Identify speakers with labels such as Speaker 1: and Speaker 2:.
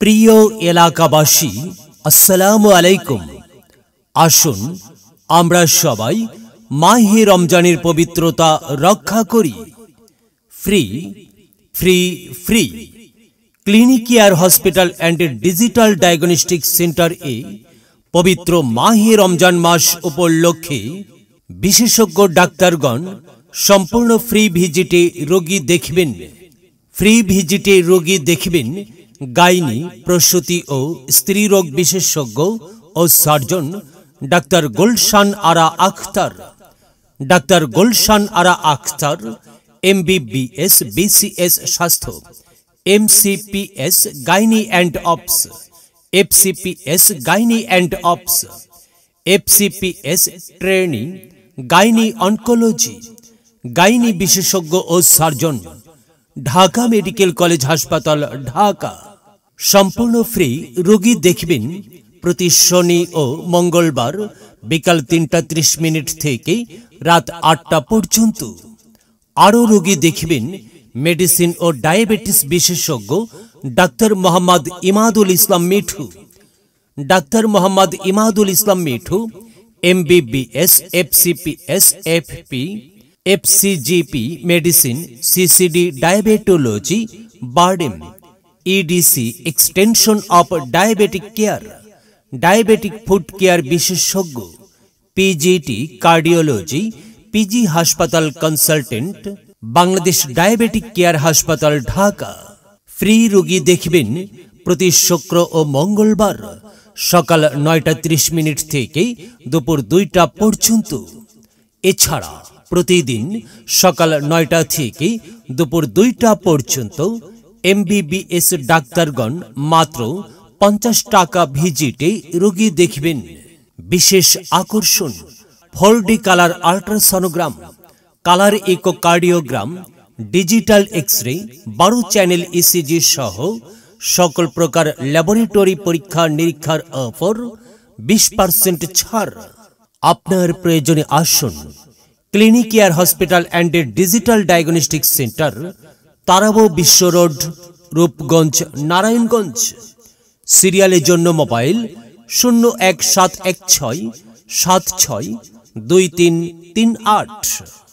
Speaker 1: প্রিয় এলাকাবাসী, আসসালামু আলাইকুম। আসুন আমরা সবাই মাহে রমজানের পবিত্রতা রক্ষা করি। Free free free clinic care hospital and digital diagnostic centre এ পবিত্র মাহে রমজান মাস উপলক্ষে বিশেষজ্ঞ ডাক্তারগণ সম্পূর্ণ ফ্রি ভিজিটে রোগী দেখবেন। ফ্রি ভিজিটে রোগী দেখবেন গাইনি, প্রসূতি ও স্ত্রী রোগ বিশেষজ্ঞ ও surgeon doctor Gulshan Ara Akhtar. Doctor Gulshan Ara Akhtar MBBS BCS স্বাস্থ্য, MCPS gynae and obs, FCPS gynae and obs, FCPS training gynae oncology, gynae বিশেষজ্ঞ ও সার্জন, ঢাকা মেডিকেল কলেজ হাসপাতাল, ঢাকা। সম্পূর্ণ ফ্রি রোগী দেখবেন প্রতি শনি ও মঙ্গলবার বিকাল 3:30 থেকে রাত 8টা পর্যন্ত। আরও রোগী দেখবেন মেডিসিন ও ডায়াবেটিস বিশেষজ্ঞ ডাক্তার মোহাম্মদ ইমাদুল ইসলাম মিঠু। ডাক্তার Mohammad Imadul Islam Mithu MBBS FCPS FP FCGP medicine, CCD diabetology, BIRDEM, EDC extension of diabetic care, diabetic food care বিশেষজ্ঞ, PGT কার্ডিওলজি, PG হাসপাতাল কনসালটেন্ট, বাংলাদেশ ডায়াবেটিক কেয়ার হাসপাতাল, ঢাকা। ফ্রি রোগী দেখবেন প্রতি শুক্র ও মঙ্গলবার সকাল 9:30 থেকে দুপুর 2টা পর্যন্ত। এছাড়া প্রতিদিন সকাল 9টা থেকে দুপুর 2টা পর্যন্ত MBBS ডাক্তারগণ মাত্র 50 টাকা ভিজিটে রোগী দেখবেন। বিশেষ আকর্ষণ 4D colour ultrasonogram, colour echocardiogram, digital X-ray, 12 channel ECG সহ সকল প্রকার ল্যাবরেটরি পরীক্ষা নিরীক্ষার অফার 20% ছাড়। আপনার প্রয়োজনে আসুন clinic care hospital and digital diagnostic centre, Tarabo Bishwa road, Rupganj, Narayanganj. সিরিয়ালের জন্য মোবাইল 01716 762338।